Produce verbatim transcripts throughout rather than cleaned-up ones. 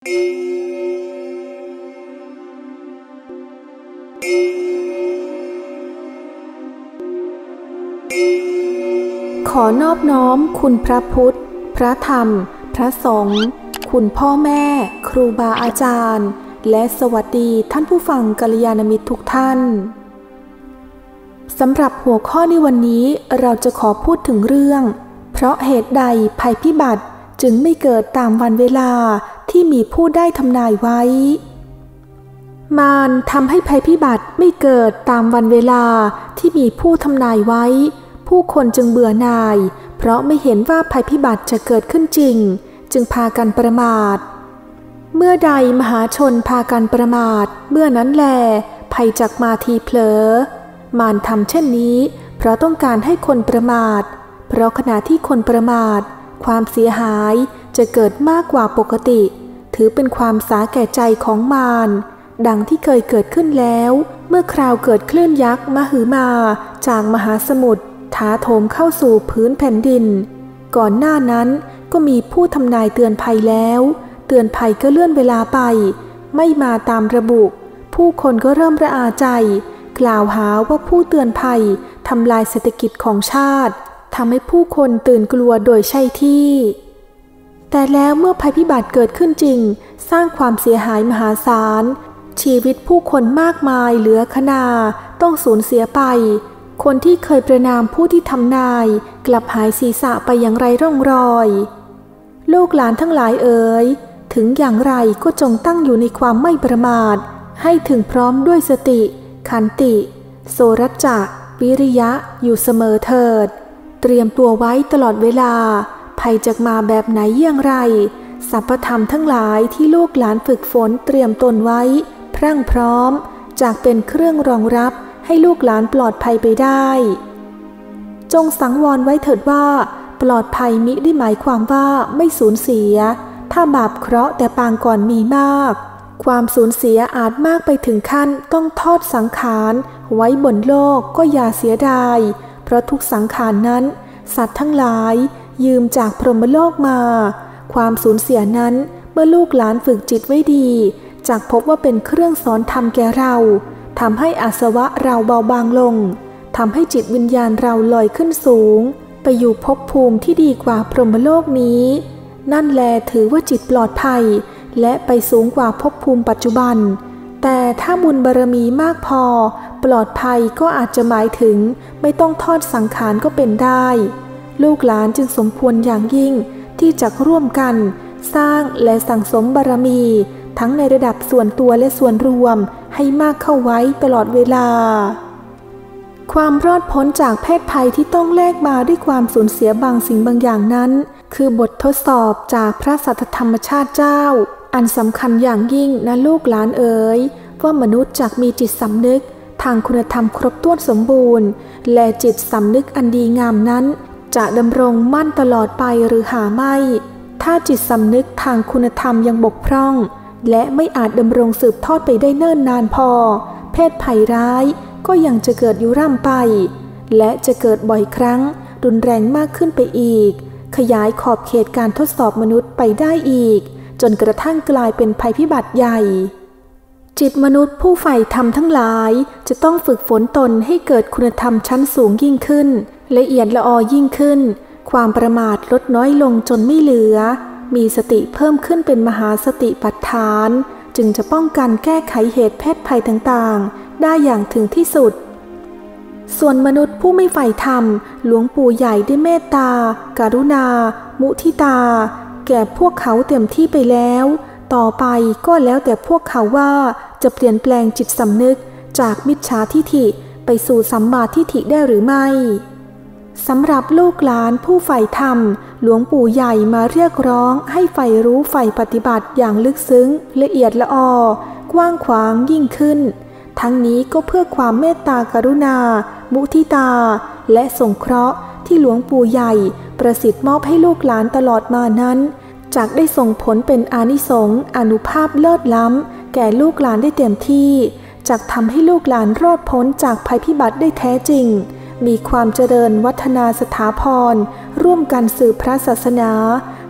ขอนอบน้อมคุณพระพุทธพระธรรมพระสงฆ์คุณพ่อแม่ครูบาอาจารย์และสวัสดีท่านผู้ฟังกัลยาณมิตรทุกท่านสำหรับหัวข้อในวันนี้เราจะขอพูดถึงเรื่องเพราะเหตุใดภัยพิบัติจึงไม่เกิดตามวันเวลาที่มีผู้ได้ทำนายไว้มารทำให้ภัยพิบัติไม่เกิดตามวันเวลาที่มีผู้ทำนายไว้ผู้คนจึงเบื่อหน่ายเพราะไม่เห็นว่าภัยพิบัติจะเกิดขึ้นจริงจึงพากันประมาทเมื่อใดมหาชนพากันประมาทเมื่อนั้นแลภัยจักมาทีเผลอมารทำเช่นนี้เพราะต้องการให้คนประมาทเพราะขณะที่คนประมาทความเสียหายจะเกิดมากกว่าปกติถือเป็นความสาแก่ใจของมารดังที่เคยเกิดขึ้นแล้วเมื่อคราวเกิดคลื่นยักษ์มหึมาจากมหาสมุทรถาโถมเข้าสู่พื้นแผ่นดินก่อนหน้านั้นก็มีผู้ทำนายเตือนภัยแล้วเตือนภัยก็เลื่อนเวลาไปไม่มาตามระบุผู้คนก็เริ่มระอาใจกล่าวหาว่าผู้เตือนภัยทำลายเศรษฐกิจของชาติทำให้ผู้คนตื่นกลัวโดยใช่ที่แต่แล้วเมื่อภัยพิบัติเกิดขึ้นจริงสร้างความเสียหายมหาศาลชีวิตผู้คนมากมายเหลือคณาต้องสูญเสียไปคนที่เคยประณามผู้ที่ทำนายกลับหายศีรษะไปอย่างไรร่องรอยลูกหลานทั้งหลายเอ๋ยถึงอย่างไรก็จงตั้งอยู่ในความไม่ประมาทให้ถึงพร้อมด้วยสติขันติโสรัจจะวิริยะอยู่เสมอเถิดเตรียมตัวไว้ตลอดเวลาภัยจะมาแบบไหนอย่างไรสัพพธรรมทั้งหลายที่ลูกหลานฝึกฝนเตรียมตนไว้พรั่งพร้อมจากเป็นเครื่องรองรับให้ลูกหลานปลอดภัยไปได้จงสังวรไว้เถิดว่าปลอดภัยมิได้หมายความว่าไม่สูญเสียถ้าบาปเคราะห์แต่ปางก่อนมีมากความสูญเสียอาจมากไปถึงขั้นต้องทอดสังขารไว้บนโลกก็อย่าเสียดายเพราะทุกสังขารนั้นสัตว์ทั้งหลายยืมจากพรหมโลกมาความสูญเสียนั้นเมื่อลูกหลานฝึกจิตไว้ดีจักพบว่าเป็นเครื่องสอนธรรมแก่เราทำให้อาสวะเราเบาบางลงทำให้จิตวิญญาณเราลอยขึ้นสูงไปอยู่ภพภูมิที่ดีกว่าพรหมโลกนี้นั่นแลถือว่าจิตปลอดภัยและไปสูงกว่าภพภูมิปัจจุบันแต่ถ้าบุญบารมีมากพอปลอดภัยก็อาจจะหมายถึงไม่ต้องทอดสังขารก็เป็นได้ลูกหลานจึงสมควรอย่างยิ่งที่จะร่วมกันสร้างและสั่งสมบารมีทั้งในระดับส่วนตัวและส่วนรวมให้มากเข้าไว้ตลอดเวลาความรอดพ้นจากเพศภัยที่ต้องแลกมาด้วยความสูญเสียบางสิ่งบางอย่างนั้นคือบททดสอบจากพระสัทธรรมชาติเจ้าอันสำคัญอย่างยิ่งนะลูกหลานเอ๋ยว่ามนุษย์จักมีจิตสำนึกทางคุณธรรมครบถ้วนสมบูรณ์และจิตสำนึกอันดีงามนั้นจะดำรงมั่นตลอดไปหรือหาไม่ถ้าจิตสำนึกทางคุณธรรมยังบกพร่องและไม่อาจดำรงสืบทอดไปได้เนิ่นนานพอเพศภัยร้ายก็ยังจะเกิดอยู่ร่ำไปและจะเกิดบ่อยครั้งรุนแรงมากขึ้นไปอีกขยายขอบเขตการทดสอบมนุษย์ไปได้อีกจนกระทั่งกลายเป็นภัยพิบัติใหญ่จิตมนุษย์ผู้ใฝ่ธรรมทั้งหลายจะต้องฝึกฝนตนให้เกิดคุณธรรมชั้นสูงยิ่งขึ้นละเอียดละออยิ่งขึ้นความประมาทลดน้อยลงจนไม่เหลือมีสติเพิ่มขึ้นเป็นมหาสติปัฏฐานจึงจะป้องกันแก้ไขเหตุเพศภัยต่างๆได้อย่างถึงที่สุดส่วนมนุษย์ผู้ไม่ใฝ่ธรรมหลวงปู่ใหญ่ได้เมตตากรุณามุทิตาแก่พวกเขาเต็มที่ไปแล้วต่อไปก็แล้วแต่พวกเขาว่าจะเปลี่ยนแปลงจิตสำนึกจากมิจฉาทิฐิไปสู่สัมมาทิฐิได้หรือไม่สำหรับลูกหลานผู้ใฝ่ธรรมหลวงปู่ใหญ่มาเรียกร้องให้ใฝ่รู้ใฝ่ปฏิบัติอย่างลึกซึ้งละเอียดละออกว้างขวางยิ่งขึ้นทั้งนี้ก็เพื่อความเมตตากรุณามุทิตาและสงเคราะห์ที่หลวงปู่ใหญ่ประสิทธิ์มอบให้ลูกหลานตลอดมานั้นจักได้ส่งผลเป็นอานิสงส์อานุภาพเลิศล้ำแก่ลูกหลานได้เต็มที่จักทำให้ลูกหลานรอดพ้นจากภัยพิบัติได้แท้จริงมีความเจริญวัฒนาสถาพรร่วมกันสืบพระศาสนา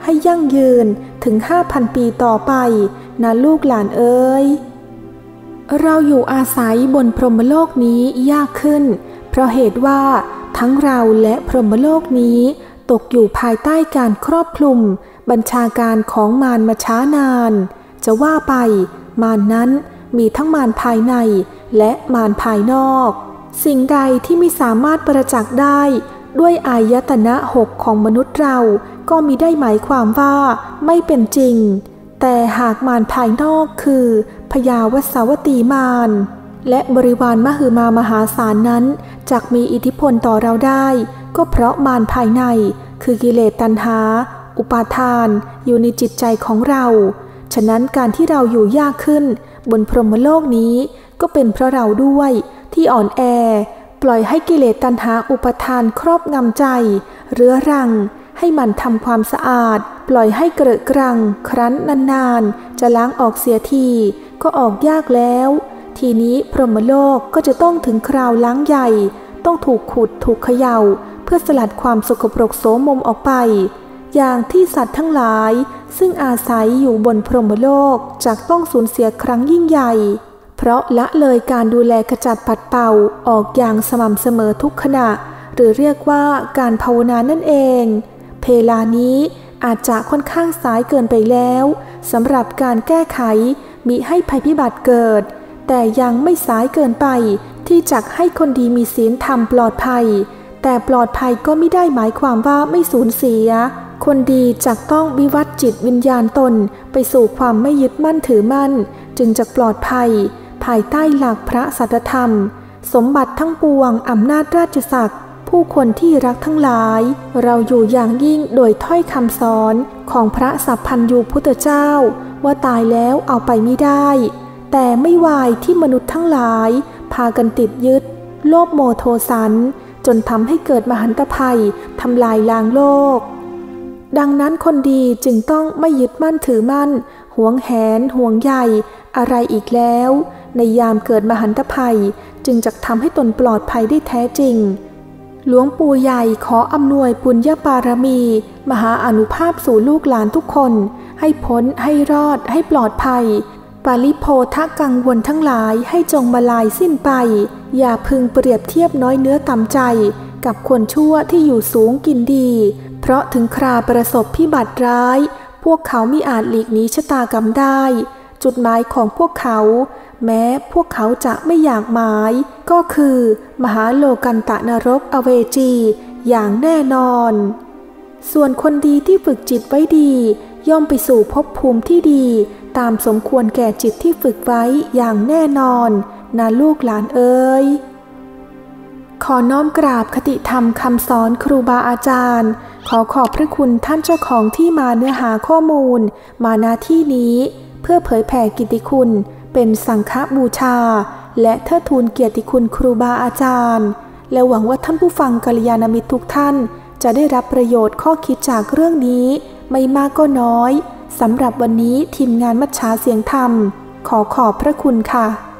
ให้ยั่งยืนถึง ห้าพัน ปีต่อไปนะลูกหลานเอ๋ยเราอยู่อาศัยบนพรหมโลกนี้ยากขึ้นเพราะเหตุว่าทั้งเราและพรหมโลกนี้ตกอยู่ภายใต้การครอบคลุมบัญชาการของมารมาช้านานจะว่าไปมารนั้นมีทั้งมารภายในและมารภายนอกสิ่งใดที่ไม่สามารถประจักษ์ได้ด้วยอายตนะหกของมนุษย์เราก็มิได้หมายความว่าไม่เป็นจริงแต่หากมารภายนอกคือพญาวสาวตีมารและบริวารมหึมามหาศาลนั้นจักมีอิทธิพลต่อเราได้ก็เพราะมารภายในคือกิเลสตัณหาอุปาทานอยู่ในจิตใจของเราฉะนั้นการที่เราอยู่ยากขึ้นบนพรหมโลกนี้ก็เป็นเพราะเราด้วยที่อ่อนแอปล่อยให้กิเลสตัณหาอุปาทานครอบงำใจเรื้อรังให้มันทำความสะอาดปล่อยให้เกลอะกรังครั้นนานๆจะล้างออกเสียทีก็ออกยากแล้วทีนี้พรหมโลกก็จะต้องถึงคราวล้างใหญ่ต้องถูกขุดถูกเขย่าเพื่อสลัดความสกปรกโสมมออกไปอย่างที่สัตว์ทั้งหลายซึ่งอาศัยอยู่บนพรหมโลกจักต้องสูญเสียครั้งยิ่งใหญ่เพราะละเลยการดูแลขจัดปัดเป่าออกอย่างสม่ำเสมอทุกขณะหรือเรียกว่าการภาวนานั่นเองเพลานี้อาจจะค่อนข้างสายเกินไปแล้วสำหรับการแก้ไขมิให้ภัยพิบัติเกิดแต่ยังไม่สายเกินไปที่จะให้คนดีมีศีลธรรมปลอดภัยแต่ปลอดภัยก็ไม่ได้หมายความว่าไม่สูญเสียคนดีจักต้องวิวัฒจิตวิญญาณตนไปสู่ความไม่ยึดมั่นถือมั่นจึงจะปลอดภัยภายใต้หลักพระสัจธรรมสมบัติทั้งปวงอำนาจราชศักดิ์ผู้คนที่รักทั้งหลายเราอยู่อย่างยิ่งโดยถ้อยคำสอนของพระสัพพันยูพุทธเจ้าว่าตายแล้วเอาไปไม่ได้แต่ไม่วายที่มนุษย์ทั้งหลายพากันติดยึดโลภโมโทสันจนทำให้เกิดมหันตภัยทำลายล้างโลกดังนั้นคนดีจึงต้องไม่ยึดมั่นถือมั่นหวงแหนห่วงใยอะไรอีกแล้วในยามเกิดมหันตภัยจึงจะทำให้ตนปลอดภัยได้แท้จริงหลวงปู่ใหญ่ขออำนวยปุญญบารมีมหาอานุภาพสู่ลูกหลานทุกคนให้พ้นให้รอดให้ปลอดภัยปาลิโพธกังวลทั้งหลายให้จงมาลายสิ้นไปอย่าพึงเปรียบเทียบน้อยเนื้อต่ำใจกับคนชั่วที่อยู่สูงกินดีเพราะถึงคราประสบพิบัติร้ายพวกเขามิอาจหลีกหนีชะตากรรมได้จุดหมายของพวกเขาแม้พวกเขาจะไม่อยากหมายก็คือมหาโลกันตะนรกอเวจีอย่างแน่นอนส่วนคนดีที่ฝึกจิตไว้ดีย่อมไปสู่ภพภูมิที่ดีตามสมควรแก่จิตที่ฝึกไว้อย่างแน่นอนนะลูกหลานเอ๋ยขอน้อมกราบคติธรรมคำสอนครูบาอาจารย์ขอขอบพระคุณท่านเจ้าของที่มาเนื้อหาข้อมูลมาณที่นี้เพื่อเผยแผ่กิตติคุณเป็นสังฆบูชาและเทิดทูนเกียรติคุณครูบาอาจารย์และหวังว่าท่านผู้ฟังกัลยาณมิตรทุกท่านจะได้รับประโยชน์ข้อคิดจากเรื่องนี้ไม่มากก็น้อยสำหรับวันนี้ทีมงานมัชฌาเสียงธรรมขอขอบพระคุณค่ะ